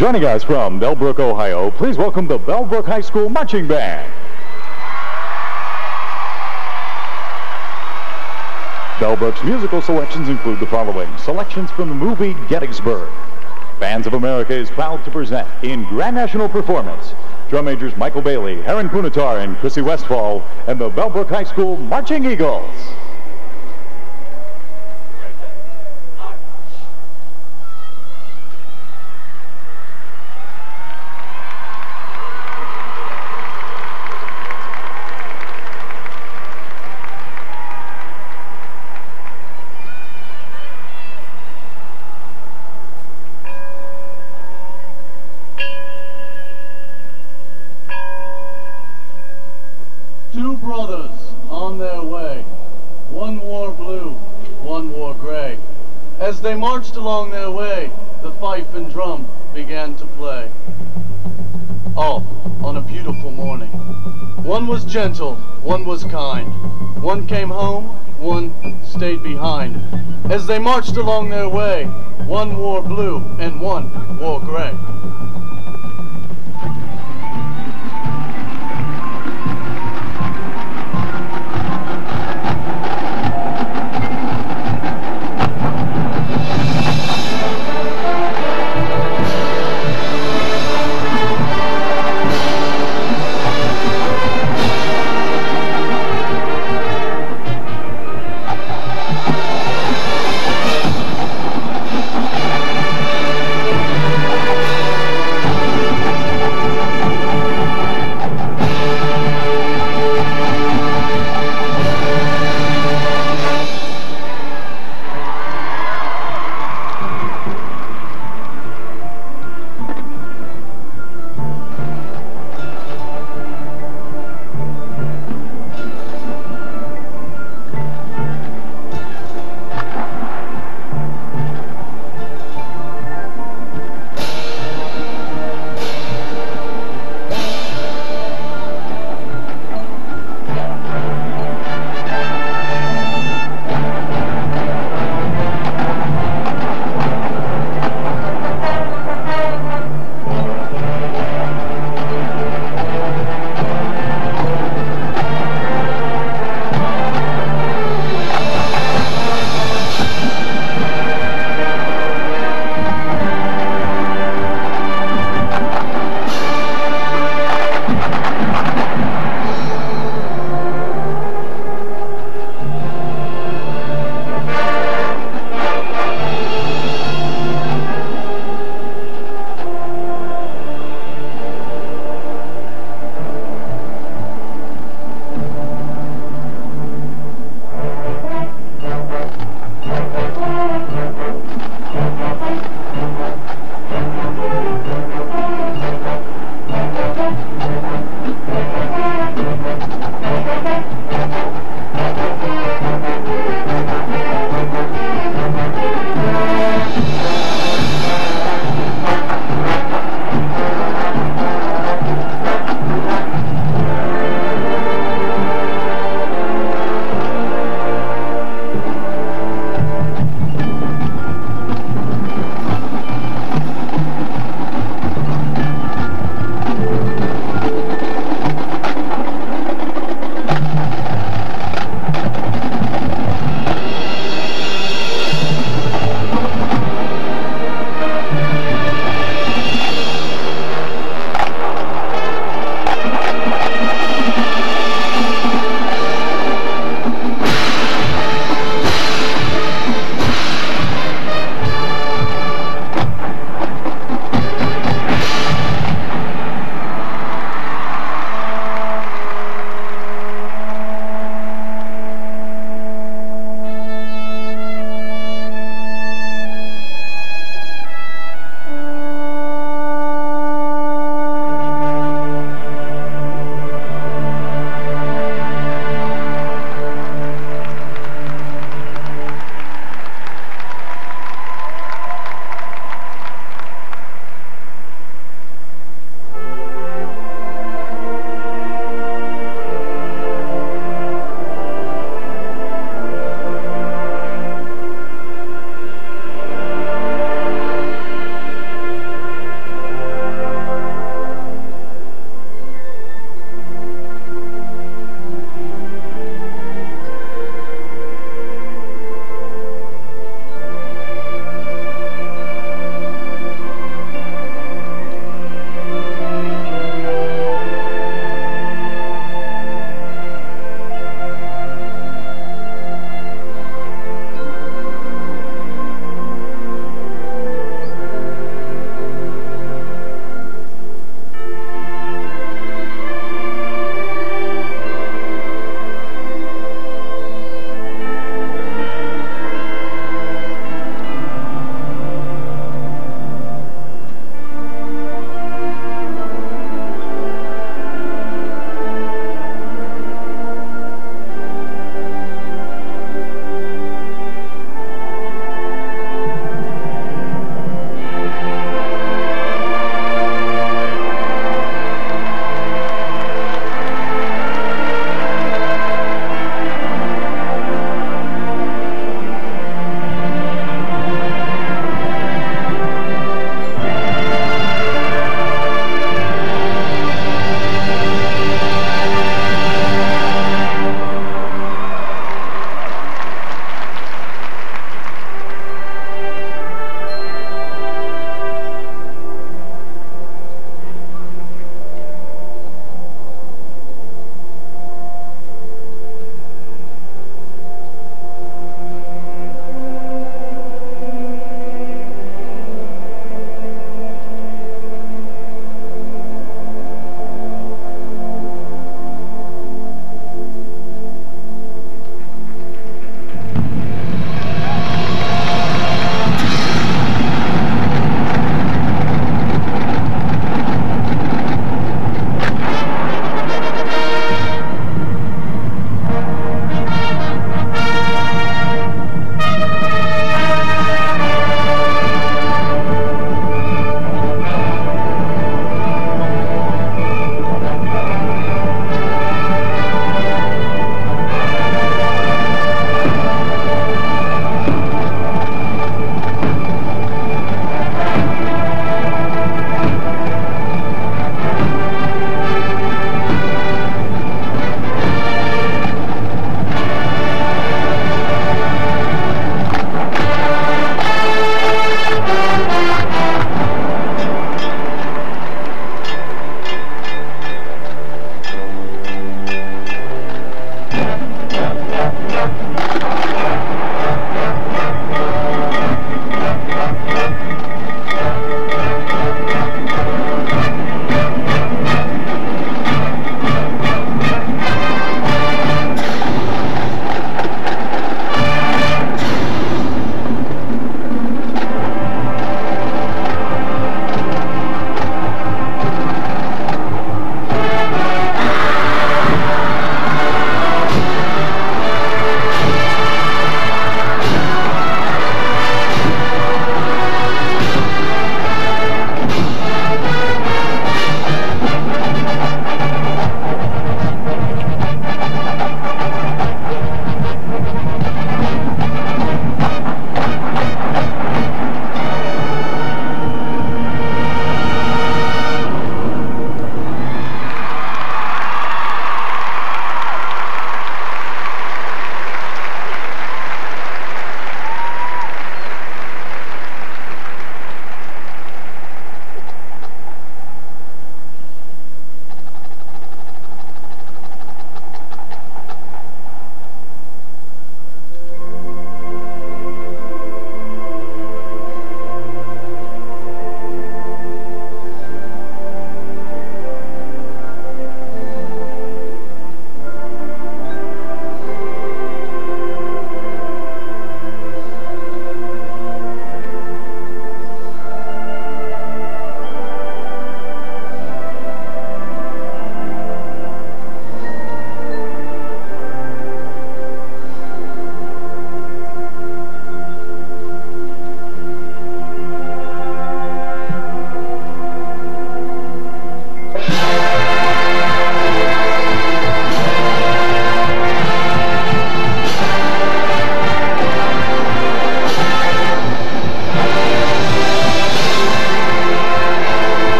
Joining us from Bellbrook, Ohio, please welcome the Bellbrook High School Marching Band. Bellbrook's musical selections include the following. Selections from the movie Gettysburg. Bands of America is proud to present in Grand National Performance drum majors Michael Bailey, Heron Punatar, and Chrissy Westfall, and the Bellbrook High School Marching Eagles. Two brothers on their way. One wore blue, one wore gray. As they marched along their way, the fife and drum began to play. All on a beautiful morning. One was gentle, one was kind. One came home, one stayed behind. As they marched along their way, one wore blue and one wore gray.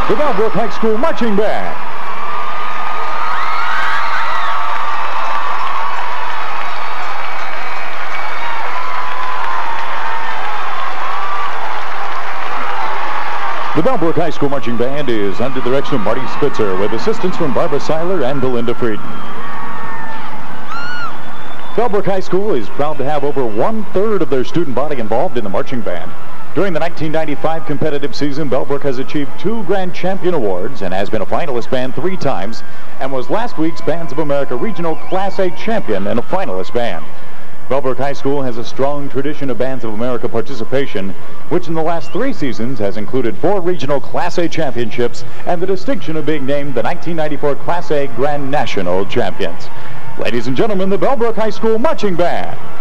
the Bellbrook High School Marching Band. The Bellbrook High School Marching Band is under the direction of Marty Spitzer with assistance from Barbara Seiler and Belinda Frieden. Bellbrook High School is proud to have over 1/3 of their student body involved in the marching band. During the 1995 competitive season, Bellbrook has achieved 2 Grand Champion Awards and has been a finalist band 3 times and was last week's Bands of America Regional Class A Champion and a finalist band. Bellbrook High School has a strong tradition of Bands of America participation, which in the last 3 seasons has included 4 regional Class A championships and the distinction of being named the 1994 Class A Grand National Champions. Ladies and gentlemen, the Bellbrook High School Marching Band.